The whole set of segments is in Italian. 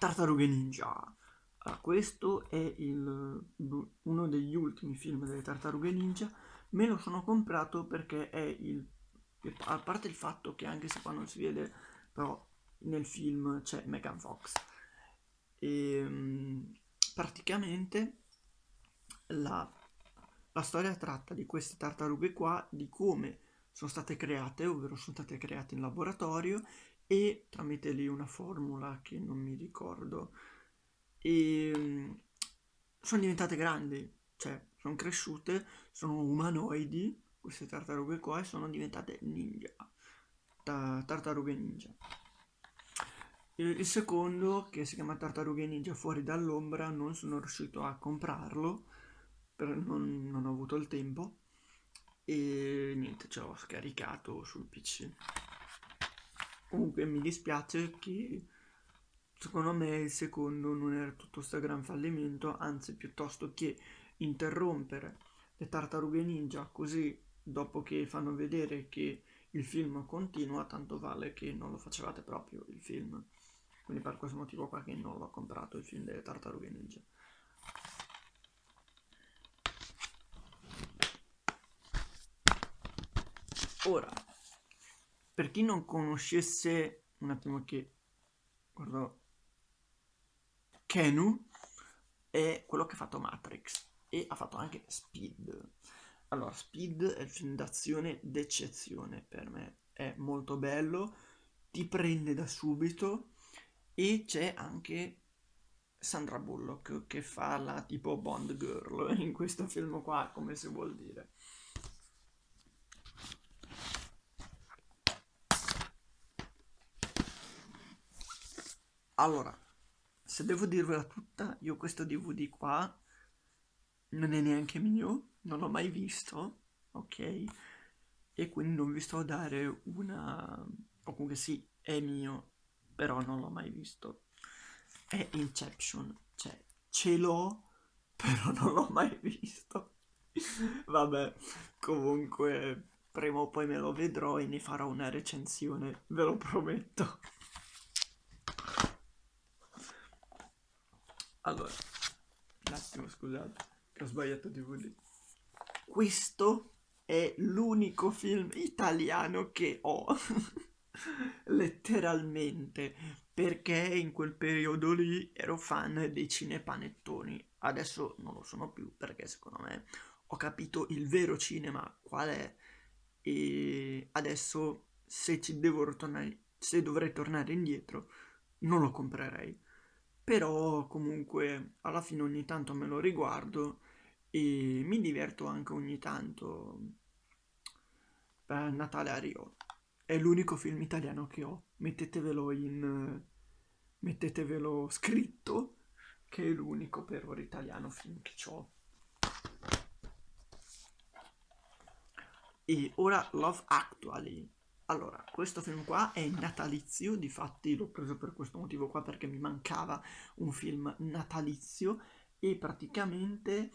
Tartarughe Ninja. Questo è uno degli ultimi film delle Tartarughe Ninja. Me lo sono comprato perché a parte il fatto che anche se qua non si vede, però nel film c'è Megan Fox. E praticamente la, la storia tratta di queste tartarughe qua, di come sono state create, ovvero sono state create in laboratorio e tramite lì una formula che non mi ricordo. E sono diventate grandi, cioè sono cresciute, sono umanoidi, queste tartarughe qua, e sono diventate ninja, tartarughe ninja. Il secondo, che si chiama Tartarughe Ninja Fuori dall'ombra, non sono riuscito a comprarlo, non ho avuto il tempo, e niente, ce l'ho scaricato sul PC. Comunque mi dispiace che secondo me il secondo non era tutto sto gran fallimento, anzi piuttosto che interrompere le tartarughe ninja così dopo che fanno vedere che il film continua, tanto vale che non lo facevate proprio il film. Quindi per questo motivo qua che non l'ho comprato il film delle tartarughe ninja. Ora, per chi non conoscesse, un attimo che guardo, Keanu è quello che ha fatto Matrix e ha fatto anche Speed. Allora, Speed è il film d'azione d'eccezione per me, è molto bello, ti prende da subito e c'è anche Sandra Bullock che fa la tipo Bond Girl in questo film qua, come si vuol dire. Allora, se devo dirvela tutta, io questo DVD qua non è neanche mio, non l'ho mai visto, ok? E quindi non vi sto a dare una... o comunque sì, è mio, però non l'ho mai visto. È Inception, cioè ce l'ho, però non l'ho mai visto. Vabbè, comunque prima o poi me lo vedrò e ne farò una recensione, ve lo prometto. Allora, un attimo, scusate, che ho sbagliato DVD. Questo è l'unico film italiano che ho, letteralmente, perché in quel periodo lì ero fan dei cinepanettoni. Adesso non lo sono più perché secondo me ho capito il vero cinema qual è e adesso se dovrei tornare indietro non lo comprerei. Però comunque alla fine ogni tanto me lo riguardo e mi diverto anche ogni tanto. Natale a Rio. È l'unico film italiano che ho. Mettetevelo scritto che è l'unico per ora italiano film che ho. E ora Love Actually. Allora, questo film qua è natalizio, difatti l'ho preso per questo motivo qua perché mi mancava un film natalizio e praticamente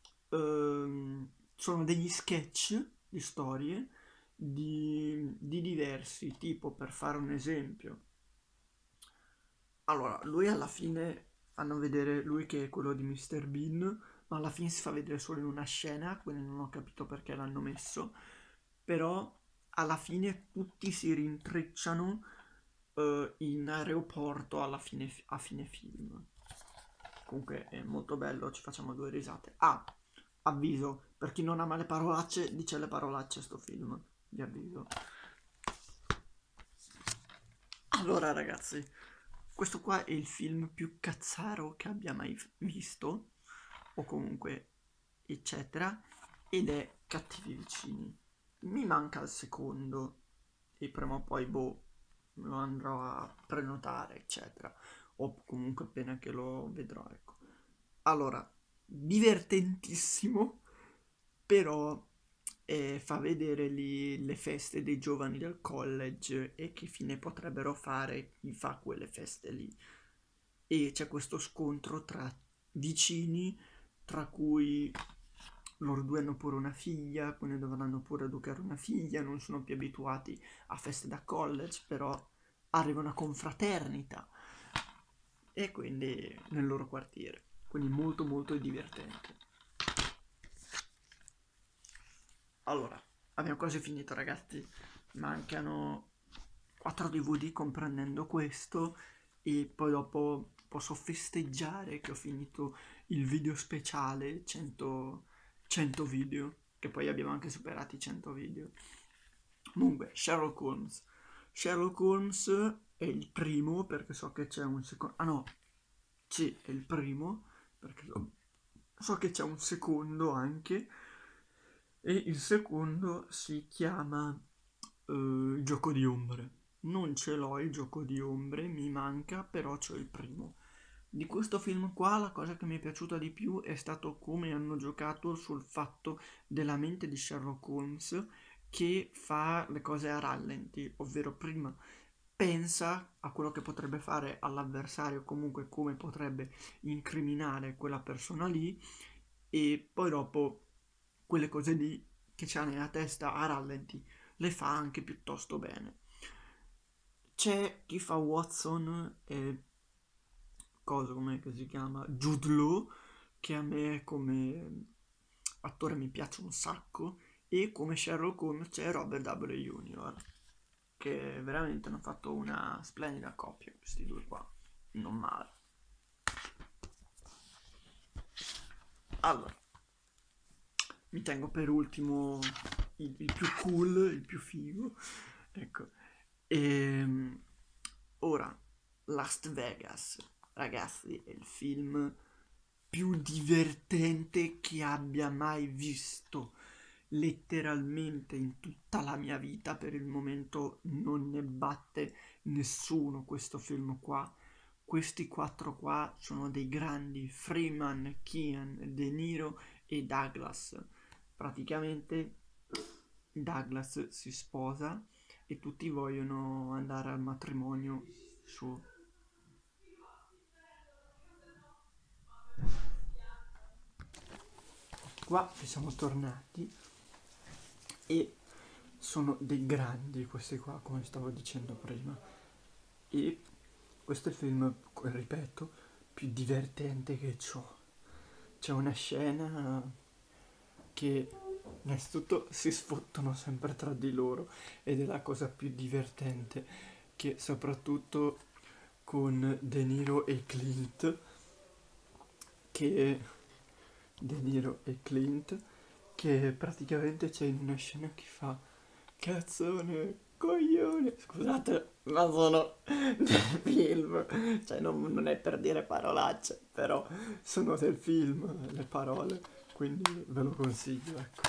sono degli sketch di storie di diversi, tipo per fare un esempio. Allora, lui alla fine fanno vedere lui che è quello di Mr. Bean, ma alla fine si fa vedere solo in una scena, quindi non ho capito perché l'hanno messo, però alla fine tutti si rintrecciano in aeroporto a fine film. Comunque è molto bello, ci facciamo due risate. Ah, avviso, per chi non ama le parolacce, dice le parolacce sto film, vi avviso. Allora ragazzi, questo qua è il film più cazzaro che abbia mai visto, o comunque eccetera, ed è Cattivi vicini. Mi manca il secondo e prima o poi boh, lo andrò a prenotare eccetera, o comunque appena che lo vedrò, ecco. Allora, divertentissimo, però fa vedere lì le feste dei giovani del college e che fine potrebbero fare chi fa quelle feste lì. E c'è questo scontro tra vicini, tra cui loro due hanno pure una figlia, quindi dovranno pure educare una figlia, non sono più abituati a feste da college, però arriva una confraternita. e quindi nel loro quartiere. Quindi molto molto divertente. Allora, abbiamo quasi finito ragazzi, mancano 4 DVD comprendendo questo e poi dopo posso festeggiare che ho finito il video speciale 100 video, che poi abbiamo anche superato i 100 video. Comunque, Sherlock Holmes. Sherlock Holmes è il primo perché so che c'è un secondo... Ah no, sì, è il primo perché so che c'è un secondo anche e il secondo si chiama Gioco di ombre. Non ce l'ho il gioco di ombre, mi manca, però c'ho il primo. Di questo film qua la cosa che mi è piaciuta di più è stato come hanno giocato sul fatto della mente di Sherlock Holmes che fa le cose a rallenti, ovvero prima pensa a quello che potrebbe fare all'avversario, comunque come potrebbe incriminare quella persona lì e poi dopo quelle cose lì che c'ha nella testa a rallenti le fa anche piuttosto bene. C'è chi fa Watson e cosa come che si chiama Jude Law che a me come attore mi piace un sacco e come Sherlock Holmes c'è Robert W. Jr. che veramente hanno fatto una splendida coppia questi due qua, non male. Allora, mi tengo per ultimo il più cool, il più figo, ecco. E ora, Las Vegas, ragazzi, è il film più divertente che abbia mai visto. Letteralmente in tutta la mia vita, per il momento non ne batte nessuno questo film qua. Questi quattro qua sono dei grandi, Freeman, Keane, De Niro e Douglas. Praticamente Douglas si sposa e tutti vogliono andare al matrimonio su. Qua ci siamo tornati e sono dei grandi questi qua, come stavo dicendo prima. E questo è il film, ripeto, più divertente che ho. C'è una scena che innanzitutto si sfottono sempre tra di loro ed è la cosa più divertente che soprattutto con De Niro e Clint che De Niro e Clint che praticamente c'è in una scena che fa cazzone coglione scusate ma sono del film cioè non è per dire parolacce però sono del film le parole quindi ve lo consiglio ecco.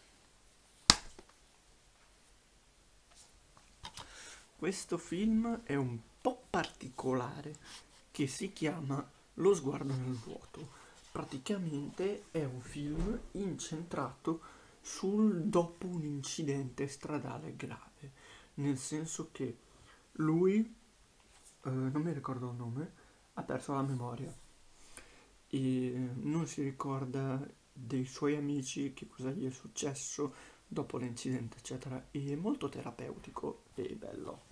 Questo film è un po' particolare che si chiama Lo sguardo nel vuoto. Praticamente è un film incentrato sul dopo un incidente stradale grave, nel senso che lui, non mi ricordo il nome, ha perso la memoria e non si ricorda dei suoi amici, che cosa gli è successo dopo l'incidente, eccetera. E è molto terapeutico e bello.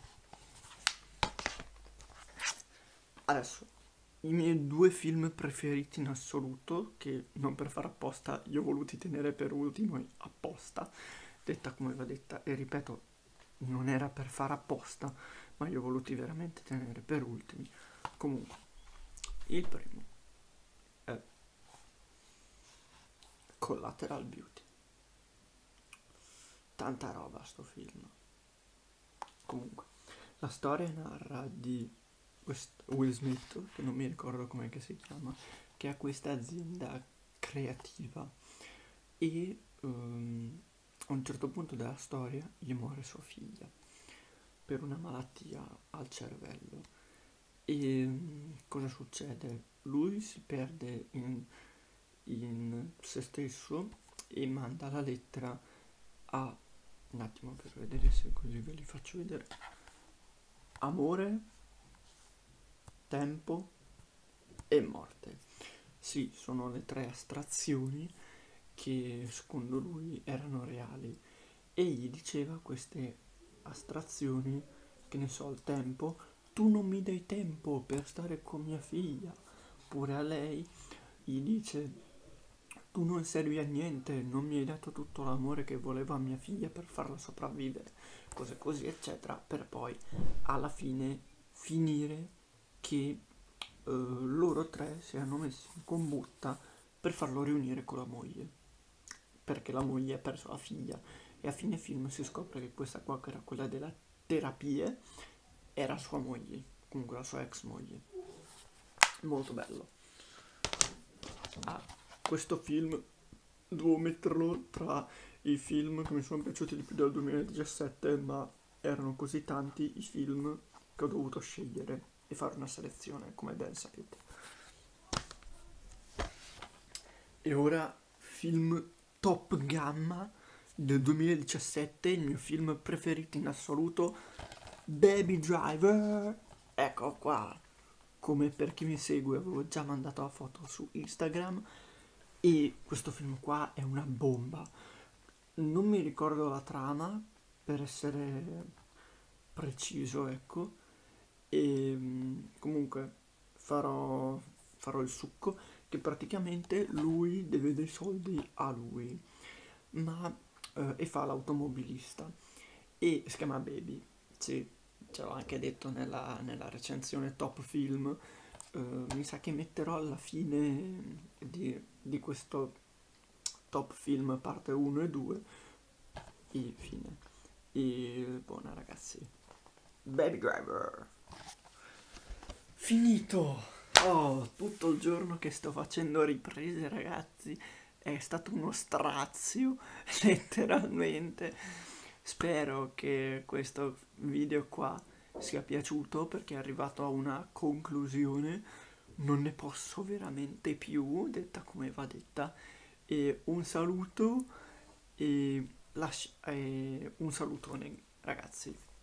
Adesso, i miei due film preferiti in assoluto, che non per far apposta, li ho voluti tenere per ultimo apposta, detta come va detta, e ripeto, non era per far apposta, ma li ho voluti veramente tenere per ultimi. Comunque, il primo è Collateral Beauty. Tanta roba sto film. Comunque, la storia narra di Will Smith, che non mi ricordo com'è che si chiama, che ha questa azienda creativa e a un certo punto della storia gli muore sua figlia per una malattia al cervello. E cosa succede? Lui si perde in se stesso e manda la lettera a un attimo per vedere se così ve li faccio vedere. Amore, tempo e morte. Sì, sono le tre astrazioni che secondo lui erano reali e gli diceva queste astrazioni, che ne so, il tempo tu non mi dai tempo per stare con mia figlia. Oppure a lei gli dice, tu non servi a niente, non mi hai dato tutto l'amore che voleva mia figlia per farla sopravvivere, cose così, eccetera, per poi alla fine finire che loro tre si erano messi in combutta per farlo riunire con la moglie, perché la moglie ha perso la figlia e a fine film si scopre che questa qua, che era quella della terapia, era sua moglie, comunque la sua ex moglie. Molto bello. Ah, questo film devo metterlo tra i film che mi sono piaciuti di più del 2017, ma erano così tanti i film che ho dovuto scegliere e fare una selezione, come ben sapete. E ora film top gamma del 2017, il mio film preferito in assoluto, Baby Driver. Ecco qua, come per chi mi segue avevo già mandato la foto su Instagram e questo film qua è una bomba. Non mi ricordo la trama, per essere preciso, ecco, e comunque farò il succo che praticamente lui deve dei soldi a lui, ma e fa l'automobilista e si chiama Baby, sì, ce l'ho anche detto nella recensione top film. Mi sa che metterò alla fine di questo top film parte 1 e 2 e fine. E buona ragazzi, Baby Driver. Finito! Oh, tutto il giorno che sto facendo riprese, ragazzi, è stato uno strazio, letteralmente. Spero che questo video qua sia piaciuto perché è arrivato a una conclusione. Non ne posso veramente più, detta come va detta. E un saluto e un salutone, ragazzi.